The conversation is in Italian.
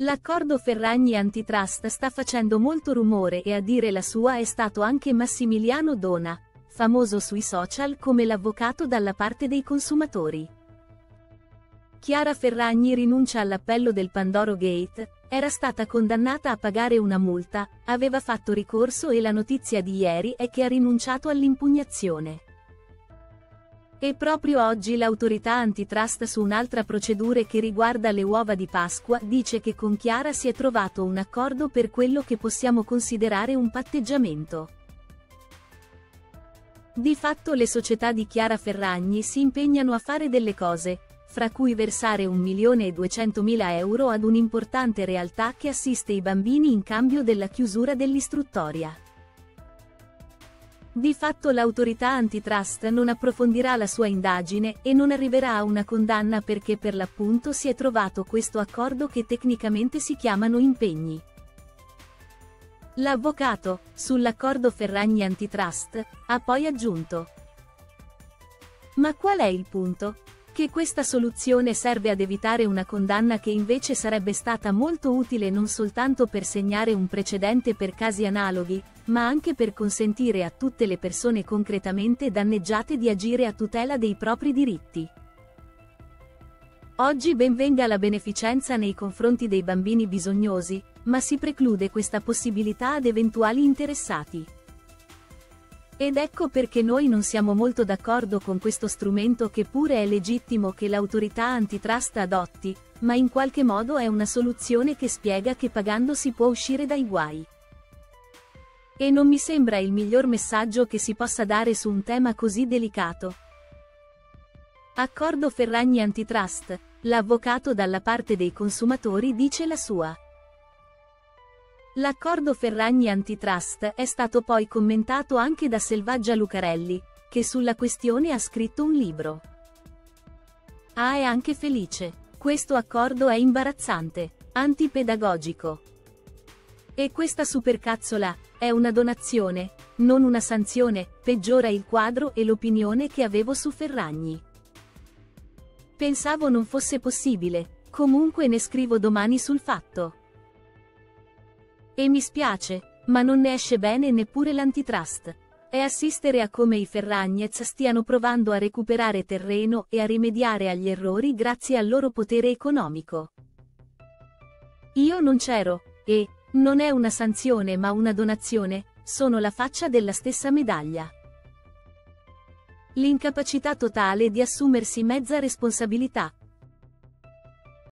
L'accordo Ferragni antitrust sta facendo molto rumore e a dire la sua è stato anche Massimiliano Dona, famoso sui social come l'avvocato dalla parte dei consumatori. Chiara Ferragni rinuncia all'appello del Pandoro Gate, era stata condannata a pagare una multa, aveva fatto ricorso e la notizia di ieri è che ha rinunciato all'impugnazione. E proprio oggi l'autorità antitrust su un'altra procedura che riguarda le uova di Pasqua dice che con Chiara si è trovato un accordo per quello che possiamo considerare un patteggiamento. Di fatto le società di Chiara Ferragni si impegnano a fare delle cose, fra cui versare 1.200.000 euro ad un'importante realtà che assiste i bambini in cambio della chiusura dell'istruttoria. Di fatto l'autorità antitrust non approfondirà la sua indagine e non arriverà a una condanna perché per l'appunto si è trovato questo accordo che tecnicamente si chiamano impegni. L'avvocato, sull'accordo Ferragni antitrust, ha poi aggiunto: "Ma qual è il punto? Che questa soluzione serve ad evitare una condanna che invece sarebbe stata molto utile non soltanto per segnare un precedente per casi analoghi, ma anche per consentire a tutte le persone concretamente danneggiate di agire a tutela dei propri diritti. Oggi ben venga la beneficenza nei confronti dei bambini bisognosi, ma si preclude questa possibilità ad eventuali interessati. Ed ecco perché noi non siamo molto d'accordo con questo strumento che pure è legittimo che l'autorità antitrust adotti, ma in qualche modo è una soluzione che spiega che pagando si può uscire dai guai. E non mi sembra il miglior messaggio che si possa dare su un tema così delicato." Accordo Ferragni antitrust, l'avvocato dalla parte dei consumatori dice la sua. L'accordo Ferragni antitrust è stato poi commentato anche da Selvaggia Lucarelli, che sulla questione ha scritto un libro. È anche felice. Questo accordo è imbarazzante, antipedagogico. E questa supercazzola è una donazione, non una sanzione, peggiora il quadro e l'opinione che avevo su Ferragni. Pensavo non fosse possibile, comunque ne scrivo domani sul fatto. E mi spiace, ma non ne esce bene neppure l'antitrust. È assistere a come i Ferragnez stiano provando a recuperare terreno e a rimediare agli errori grazie al loro potere economico. Io non c'ero, e non è una sanzione ma una donazione, sono la faccia della stessa medaglia. L'incapacità totale di assumersi mezza responsabilità,